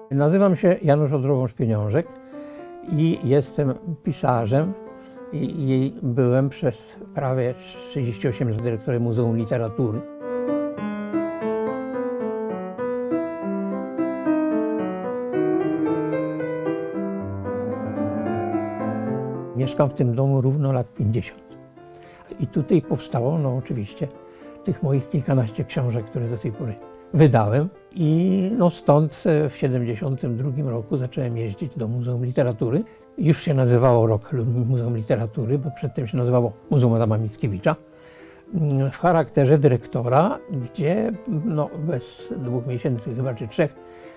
Nazywam się Janusz Odrowąż-Pieniążek i jestem pisarzem i byłem przez prawie 38 lat dyrektorem Muzeum Literatury. Mieszkam w tym domu równo lat 50. I tutaj powstało, oczywiście, tych moich kilkanaście książek, które do tej pory wydałem. I stąd w 1972 roku zacząłem jeździć do Muzeum Literatury. Już się nazywało rok Muzeum Literatury, bo przedtem się nazywało Muzeum Adama Mickiewicza. W charakterze dyrektora, gdzie bez 2 miesięcy chyba czy 3,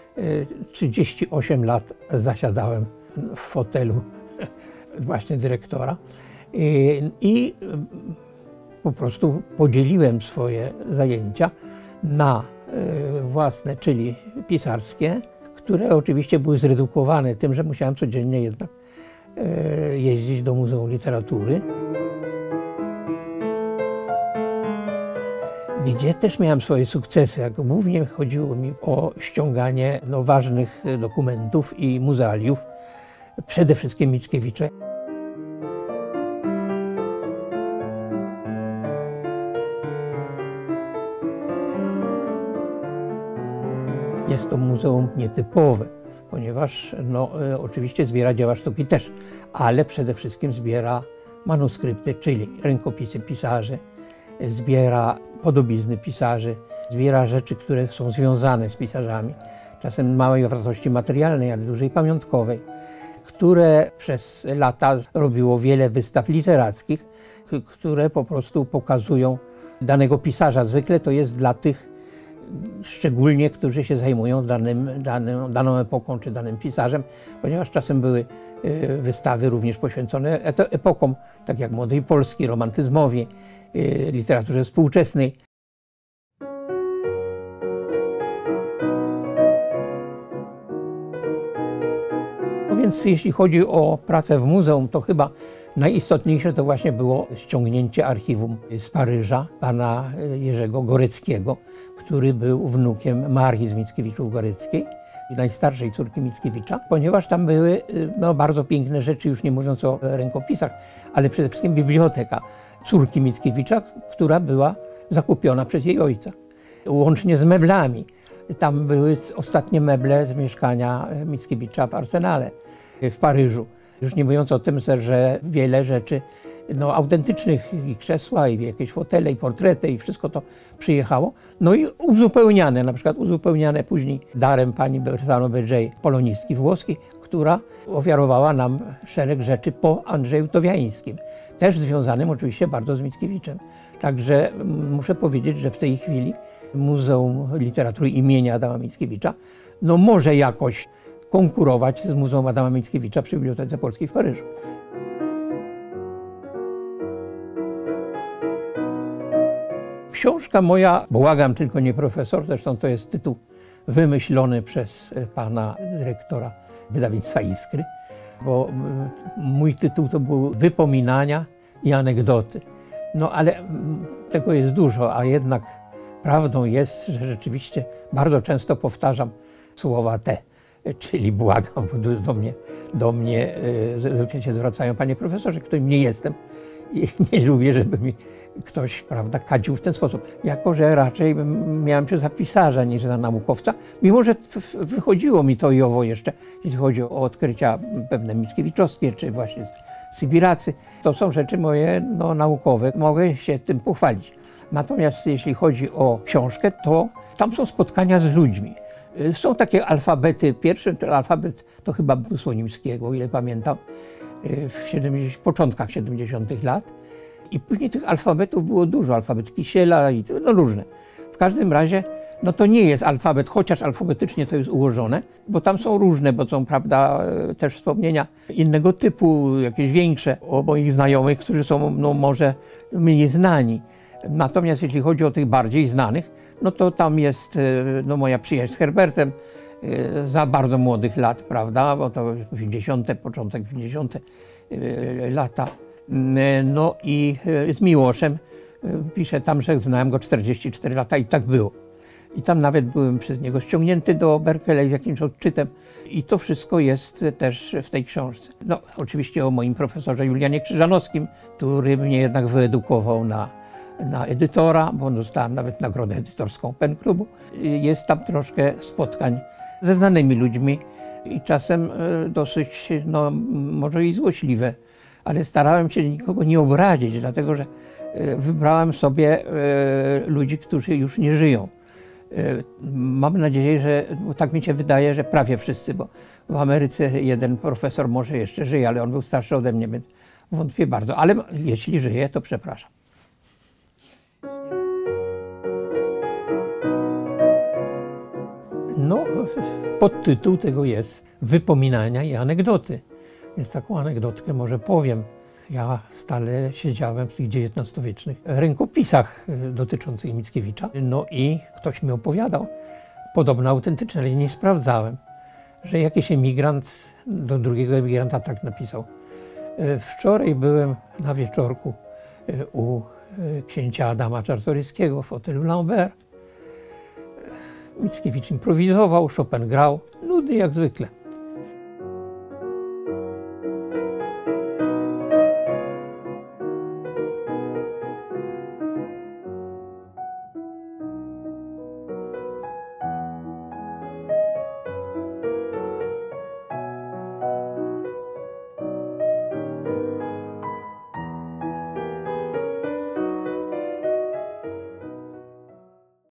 38 lat zasiadałem w fotelu właśnie dyrektora. I po prostu podzieliłem swoje zajęcia na własne, czyli pisarskie, które oczywiście były zredukowane tym, że musiałem codziennie jednak jeździć do Muzeum Literatury, gdzie też miałem swoje sukcesy. Głównie chodziło mi o ściąganie ważnych dokumentów i muzealiów, przede wszystkim Mickiewicza. Jest to muzeum nietypowe, ponieważ oczywiście zbiera dzieła sztuki też, ale przede wszystkim zbiera manuskrypty, czyli rękopisy pisarzy, zbiera podobizny pisarzy, zbiera rzeczy, które są związane z pisarzami, czasem małej wartości materialnej, ale dużej pamiątkowej, które przez lata robiło wiele wystaw literackich, które po prostu pokazują danego pisarza. Zwykle to jest dla tych szczególnie, którzy się zajmują daną epoką czy danym pisarzem, ponieważ czasem były wystawy również poświęcone epokom, tak jak Młodej Polski, romantyzmowi, literaturze współczesnej. Więc jeśli chodzi o pracę w muzeum, to chyba najistotniejsze to właśnie było ściągnięcie archiwum z Paryża pana Jerzego Goreckiego, który był wnukiem Marii z Mickiewiczów-Goreckiej, najstarszej córki Mickiewicza, ponieważ tam były bardzo piękne rzeczy, już nie mówiąc o rękopisach, ale przede wszystkim biblioteka córki Mickiewicza, która była zakupiona przez jej ojca, łącznie z meblami. Tam były ostatnie meble z mieszkania Mickiewicza w Arsenale w Paryżu. Już nie mówiąc o tym, że wiele rzeczy autentycznych, i krzesła, i jakieś fotele, i portrety, i wszystko to przyjechało. I uzupełniane, na przykład uzupełniane później darem pani Bersano Beggiej, polonistki włoskiej, która ofiarowała nam szereg rzeczy po Andrzeju Towiańskim, też związanym oczywiście bardzo z Mickiewiczem. Także muszę powiedzieć, że w tej chwili Muzeum Literatury imienia Adama Mickiewicza może jakoś konkurować z Muzeum Adama Mickiewicza przy Bibliotece Polskiej w Paryżu. Książka moja, błagam tylko nie profesor, zresztą to jest tytuł wymyślony przez pana dyrektora wydawnictwa Iskry, bo mój tytuł to były Wypominania i anegdoty. Ale tego jest dużo, a jednak prawdą jest, że rzeczywiście bardzo często powtarzam słowa te, czyli błagam, bo do mnie zwykle się zwracają: panie profesorze, którym nie jestem i nie lubię, żeby mi ktoś, kadził w ten sposób. Jako że raczej miałem się za pisarza niż za naukowca, mimo że wychodziło mi to i owo jeszcze, jeśli chodzi o odkrycia pewne mickiewiczowskie, czy właśnie sybiracy. To są rzeczy moje naukowe, mogę się tym pochwalić. Natomiast jeśli chodzi o książkę, to tam są spotkania z ludźmi. Są takie alfabety. Pierwszy alfabet to chyba był Słonimskiego, o ile pamiętam, w początkach 70. lat. I później tych alfabetów było dużo, alfabet Kisiela i różne. W każdym razie to nie jest alfabet, chociaż alfabetycznie to jest ułożone, bo tam są różne, bo są, też wspomnienia innego typu, jakieś większe, o moich znajomych, którzy są może mniej znani. Natomiast jeśli chodzi o tych bardziej znanych, to tam jest moja przyjaźń z Herbertem za bardzo młodych lat, bo to 50., początek 50. lata. I z Miłoszem piszę tam, że znałem go 44 lata i tak było. I tam nawet byłem przez niego ściągnięty do Berkeley z jakimś odczytem. I to wszystko jest też w tej książce. No, oczywiście o moim profesorze Julianie Krzyżanowskim, który mnie jednak wyedukował na edytora, bo dostałem nawet nagrodę edytorską PEN Klubu. Jest tam troszkę spotkań ze znanymi ludźmi i czasem dosyć, no może i złośliwe, ale starałem się nikogo nie obrazić, dlatego że wybrałem sobie ludzi, którzy już nie żyją. Mam nadzieję, że, bo tak mi się wydaje, że prawie wszyscy, bo w Ameryce jeden profesor może jeszcze żyje, ale on był starszy ode mnie, więc wątpię bardzo. Ale jeśli żyje, to przepraszam. No, podtytuł tego jest Wypominania i anegdoty. Więc taką anegdotkę może powiem. Ja stale siedziałem w tych XIX-wiecznych rękopisach dotyczących Mickiewicza. No i ktoś mi opowiadał, podobno autentyczne, ale nie sprawdzałem, że jakiś emigrant do drugiego emigranta tak napisał. Wczoraj byłem na wieczorku u księcia Adama Czartoryskiego w hotelu Lambert. Mickiewicz improwizował, Chopin grał, nudy jak zwykle.